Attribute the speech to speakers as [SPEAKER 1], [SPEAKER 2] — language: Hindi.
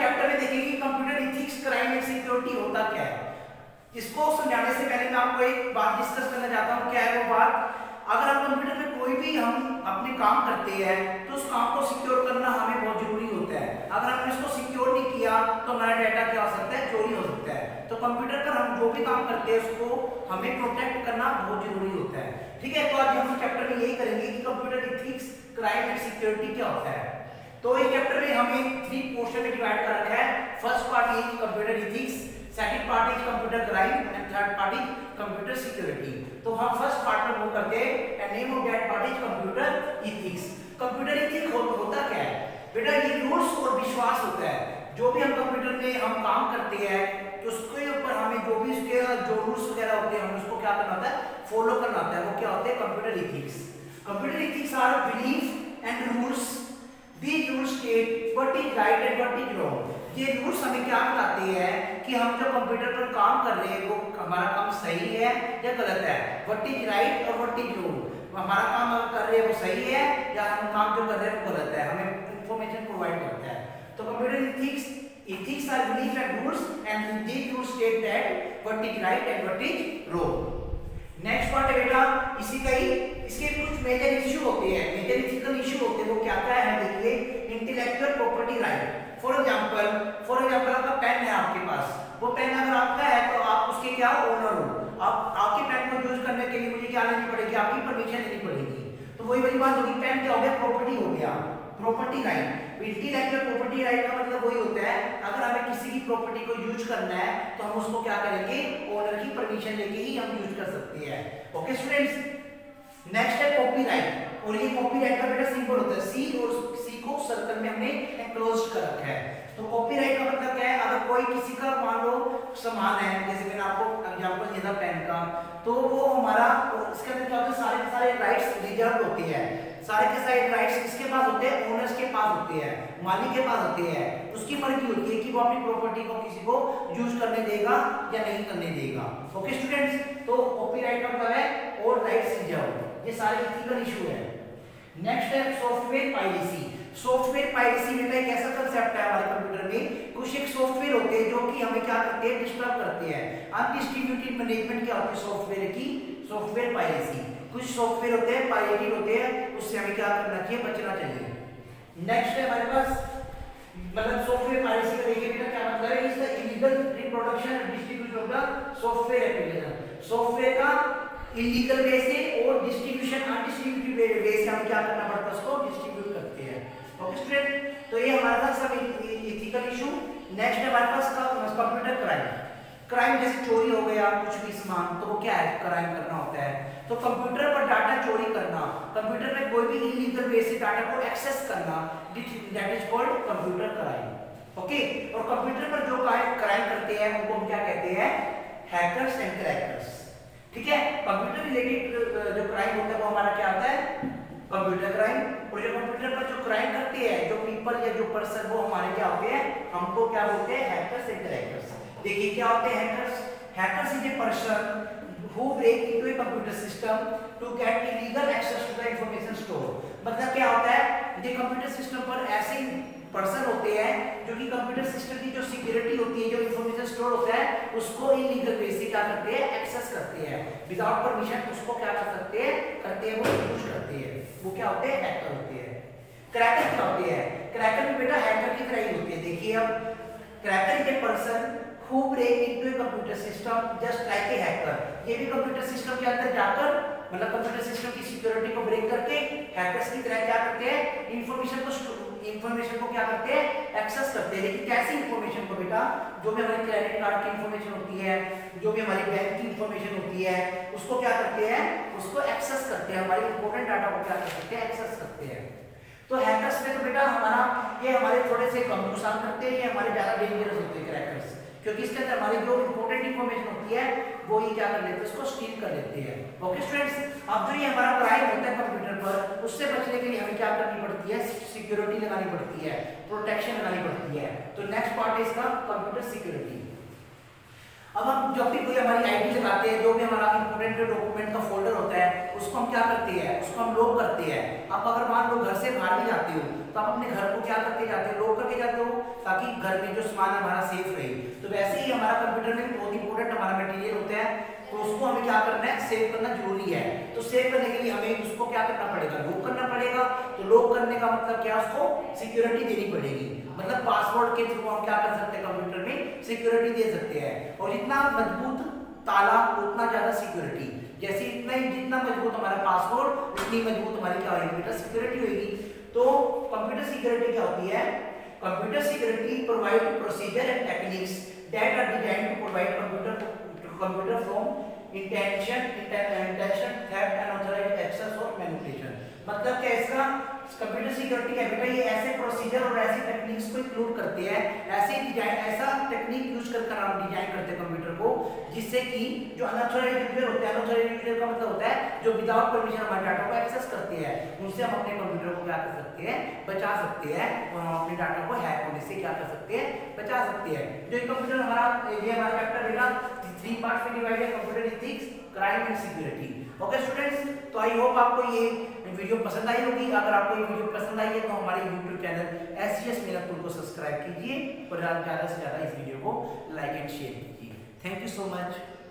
[SPEAKER 1] चैप्टर में देखेंगे कि computer ethics, crime and security होता क्या है। इसको समझाने से पहले मैं आपको एक बात डिस्कस करना चाहता हूँ। क्या है वो बात? अगर हम कंप्यूटर पे कोई भी हम अपने काम करते हैं तो उस काम को सिक्योर करना हमें बहुत जरूरी होता है। अगर हमने इसको सिक्योर नहीं किया तो हमारा डाटा क्या हो सकता है? चोरी हो सकता है। तो कंप्यूटर पर हम जो भी काम करते हैं उसको हमें प्रोटेक्ट करना बहुत जरूरी होता है। ठीक है, तो आज हम चैप्टर में यही करेंगे कि computer ethics, crime and security क्या होता है। तो इस चैप्टर में हमें 3 पोर्शन में डिवाइड कर रखा है। First part is computer ethics, second part is computer crime and third part is computer security. तो हम फर्स्ट पार्ट में मूव करते हैं and name of that part is computer ethics. Computer ethics होता क्या है बेटा? ये रूल्स और विश्वास होता है। जो भी हम कंप्यूटर में हम काम करते हैं तो उसके ऊपर हमें जो भी उसके जो रूल्स वगैरह होते हैं हमें उसको क्या करना होता है? फॉलो करना होता है। वो क्या होते हैं? Computer ethics. Computer ethics are belief and rules. These rules state what is right and what is wrong. ये रूल्स हमें क्या बताते हैं कि हम जो कंप्यूटर पर काम कर रहे हैं वो हमारा काम सही है या गलत है। What is right और what is wrong. हमारा काम हम कर रहे हैं वो सही है या हम काम जो कर रहे हैं वो गलत है, हमें इंफॉर्मेशन प्रोवाइड करता है। तो computer ethics are belief and rules and these rules state that what is right and what is wrong. Next part है बेटा इसी का ही, इसके कुछ मेजर इश्यू होते हैं, मेजर इथिकल इश्यू होते हैं। वो क्या क्या है देखिए। Intellectual property right. For example आपका पेन है आपके पास, वो पेन अगर आपका है तो आप उसके क्या ओनर हो। आप आपके पेन को यूज करने के लिए मुझे क्या लेनी पड़ेगी? आपकी परमिशन लेनी पड़ेगी। तो वही वाली बात होगी, पेन क्या हो गया? प्रॉपर्टी हो गया, property right. Intellectual property right का मतलब वही होता है अगर हमें किसी की प्रॉपर्टी को यूज करना है तो हम उसको क्या करेंगे? ओनर की परमिशन लेके ही हम यूज कर सकते हैं। ओके स्टूडेंट्स, नेक्स्ट है कॉपीराइट। और ये कॉपीराइट का बेटा सिंबल होता है सी, और सी को सर्कल में हमने एनक्लोज कर रखा है। तो कॉपीराइट का मतलब क्या है? अगर कोई किसी का मान लो सामान है, जैसे मैंने आपको एग्जांपल दिया था पेन का, तो वो हमारा इसके अंदर क्या होता है? सारे के सारे राइट्स रिजर्व होते हैं। सारे के सारे राइट्स किसके पास होते हैं? ओनर्स के पास होते हैं, मालिक के पास होते हैं। उसकी मर्जी होती है कि वो अपनी प्रॉपर्टी को किसी को यूज करने देगा या नहीं करने देगा। ओके स्टूडेंट्स, तो कॉपीराइट का मतलब है और राइट्स रिजर्व। ये सारे इथिकल इशू है। नेक्स्ट है सॉफ्टवेयर पायरेसी। सॉफ्टवेयर पायरेसी में एक ऐसा कंसेप्ट है हमारे कंप्यूटर में, कुछ एक सॉफ्टवेयर होते हैं जो कि हमें क्या करते हैं? डिस्टर्ब करते हैं। अनडिस्ट्रीब्यूटेड मैनेजमेंट क्या होती है सॉफ्टवेयर की? Software piracy. कुछ सॉफ्टवेयर होते हैं पायरेटेड होते हैं, उससे हमें क्या करना चाहिए? बचना चाहिए। नेक्स्ट है हमारे पास मतलब सॉफ्टवेयर पायरेसी का देखिए बेटा क्या मतलब है? इसका illegal reproduction and distribution of the software application. Software का इलीगल वे से और डिस्ट्रीब्यूशन अनडिस्ट्रीब्यूटेड वे से हमें क्या करना पड़ता है? उसको डिस्ट्रीब्यूट करते हैं। ओके स्टूडेंट, तो ये हमारे पास सब इथिकल इशू। नेक्स्ट है हमारे पास कंप्यूटर क्राइम। क्राइम जैसे चोरी हो गया कुछ भी सामान, तो वो क्या है? क्राइम करना होता है। तो कंप्यूटर पर डाटा चोरी करना, कंप्यूटर में कोई भी इलीगल वे से डाटा को एक्सेस करना, that is called computer crime. Okay, और कंप्यूटर पर जो क्राइम करते हैं उनको हम क्या कहते हैं? Hackers and crackers. ठीक है, कंप्यूटर रिलेटेड जो क्राइम होता है वो हमारा क्या होता है? Computer crime. और जो कंप्यूटर पर जो क्राइम करते हैं जो पीपल या जो पर्सन, वो हमारे क्या होते हैं? हमको क्या बोलते हैं? Hackers and crackers. देखिए क्या होते हैं hackers? Hackers is a person who break into a computer system to get illegal access to the information store। मतलब क्या होता है? ये कंप्यूटर सिस्टम पर ऐसे पर्सन होते हैं जो कि कंप्यूटर सिस्टम की जो सिक्योरिटी होती है, जो इंफॉर्मेशन स्टोर होता है, उसको इलीगल वे से क्या करते हैं? एक्सेस करते हैं। विदाउट परमिशन उसको क्या कर सकते हैं? वो यूज करते हैं। वो क्या होते हैं? हैकर होते हैं। क्रैकर क्या होते हैं? क्रैकर भी बेटा हैकर की तरह ही होते हैं। देखिए अब cracker is a person who break into a computer system just like a hacker। ये भी कंप्यूटर सिस्टम के अंदर जाकर मतलब कंप्यूटर सिस्टम की सिक्योरिटी को ब्रेक करके हैकर्स की तरह क्या करते हैं? इंफॉर्मेशन को क्या करते हैं? एक्सेस करते हैं। लेकिन कैसी इंफॉर्मेशन को बेटा? जो भी हमारी क्रेडिट कार्ड की इंफॉर्मेशन होती है, जो भी हमारी बैंक की इंफॉर्मेशन होती है, उसको क्या करते हैं? उसको एक्सेस करते हैं। हमारी इंपॉर्टेंट डाटा को क्या करते हैं? एक्सेस करते हैं। तो हैकर्स में तो बेटा ये हमारे थोड़े से कम नुकसान करते हैं, ये हमारे ज्यादा डेंजरस होते हैं क्रैकर्स, क्योंकि इसके अंदर हमारी जो इंपॉर्टेंट इंफॉर्मेशन होती है वो ये क्या कर लेते हैं? उसको स्टील कर लेते हैं। ओके स्टूडेंट्स, अब जो ये हमारा क्राइम होता है कंप्यूटर पर, उससे बचने के लिए हमें क्या करनी पड़ती है? सिक्योरिटी लगानी पड़ती है, प्रोटेक्शन लगानी पड़ती है। तो नेक्स्ट पार्ट है इसका कंप्यूटर सिक्योरिटी। अब हम जब भी कोई हमारी आईडी लगाते हैं, जो भी हमारा इंपोर्टेंट डॉक्यूमेंट का फोल्डर होता है, उसको हम क्या करते हैं? उसको हम लॉक करते हैं। अब अब अगर मान लो घर से बाहर भी जाते हो तो आप अपने घर को क्या करके जाते हो, लॉक करके जाते हो ताकि घर में जो सामान है हमारा सेफ रहे। तो वैसे ही हमारा कंप्यूटर में बहुत इंपॉर्टेंट हमारा मटेरियल होता है, तो उसको हमें क्या करना है, सेव करना जरूरी है। तो सेव करने के लिए हमें उसको क्या करना पड़ेगा, लॉक करना पड़ेगा। तो लॉक करने का मतलब क्या, उसको सिक्योरिटी देनी पड़ेगी, मतलब पासवर्ड के थ्रू हम क्या कर सकते हैं, कंप्यूटर में सिक्योरिटी दे सकते हैं। और जितना मजबूत ताला उतना ज्यादा सिक्योरिटी, जैसे जितना मजबूत हमारा पासवर्ड उतनी मजबूत हमारी क्या होगी बेटा, सिक्योरिटी होगी। तो कंप्यूटर सिक्योरिटी क्या होती है, computer security provide procedure and techniques that are designed to provide computer from intention theft unauthorized access और मैनिपुलेशन। मतलब क्या इसका कंप्यूटर सिक्योरिटी क्या बेटा, ये ऐसे प्रोसीजर और ऐसी टेक्निक्स को इंक्लूड करते हैं, ऐसे डिजाइन ऐसा टेक्निक यूज कर हम डिजाइन करते हैं कंप्यूटर को, जिससे कि जो अनऑथराइज्ड यूजर होते हैं, अनऑथराइज्ड यूजर का मतलब होता है जो विदाउट परमिशन हमारे डाटा को एक्सेस करते हैं, उनसे हम अपने कंप्यूटर को क्या कर सकते हैं, बचा सकते हैं, और हम अपने डाटा को हैक होने से क्या कर सकते हैं, बचा सकते हैं। जो कंप्यूटर हमारा ये हमारा चैप्टर बेटा 3 पार्ट्स में डिवाइड है, computer ethics, crime and security. Okay students, तो आई होप आपको ये वीडियो पसंद आई होगी। अगर आपको ये वीडियो पसंद आई है तो हमारे YouTube चैनल SGS मीनापुर को सब्सक्राइब कीजिए और ज़्यादा से ज़्यादा इस वीडियो को लाइक एंड शेयर कीजिए। Thank you so much.